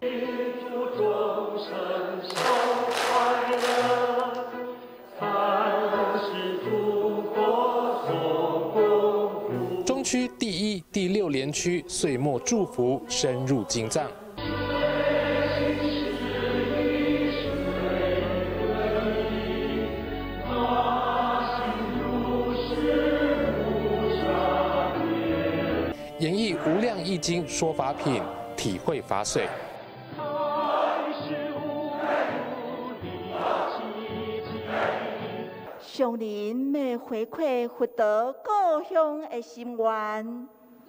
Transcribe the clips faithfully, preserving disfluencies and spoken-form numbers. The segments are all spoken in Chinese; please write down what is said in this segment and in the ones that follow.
中区第一、第六联区岁末祝福深入经藏。 演绎无量易经说法品，体会法水。 上人要回馈福德故乡的心愿。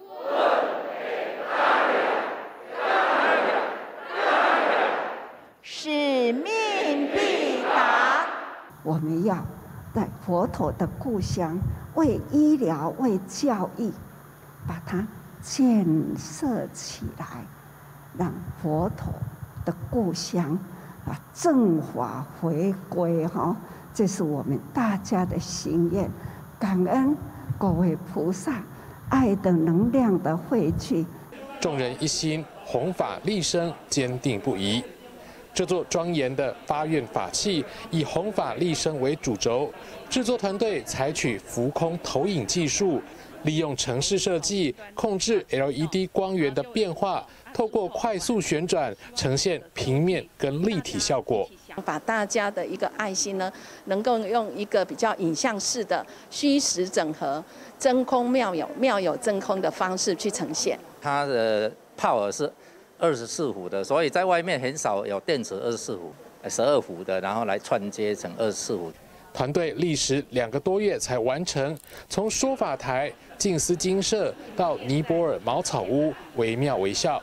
使命必达。 我们要在佛陀的故乡，为医疗、为教育，把它 建设起来，让佛陀的故乡啊正法回归哈，这是我们大家的心愿。感恩各位菩萨爱的能量的汇聚， 众人一心，弘法利生，坚定不移。这座庄严的发愿法器以弘法利生为主轴，制作团队采取浮空投影技术。 利用程式设计控制 L E D 光源的变化，透过快速旋转呈现平面跟立体效果。 把大家的一个爱心呢，能够用一个比较影像式的虚实整合、真空妙有、妙有真空的方式去呈现。 它的 power 是二十四伏的，所以在外面很少有电池二十四伏、十二伏的，然后来串接成二十四伏。 团队历时两个多月才完成，从说法台、静思精舍到尼泊尔茅草屋，惟妙惟肖。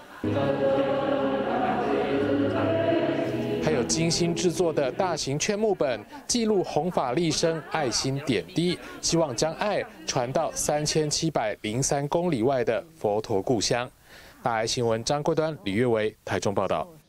还有精心制作的大型劝募本，记录弘法利生爱心点滴，希望将爱传到三千七百零三公里外的佛陀故乡。大爱新闻张桂端、李月维台中报道。